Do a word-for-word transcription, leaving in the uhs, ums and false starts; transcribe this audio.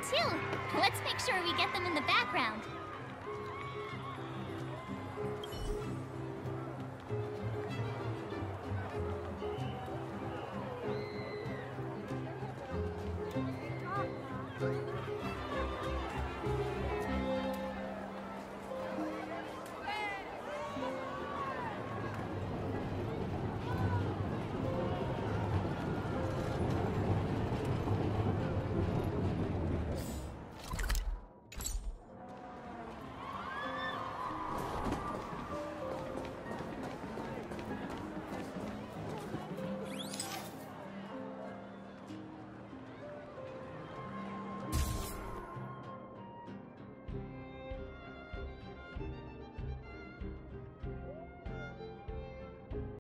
too. Let's make sure we get them in the background.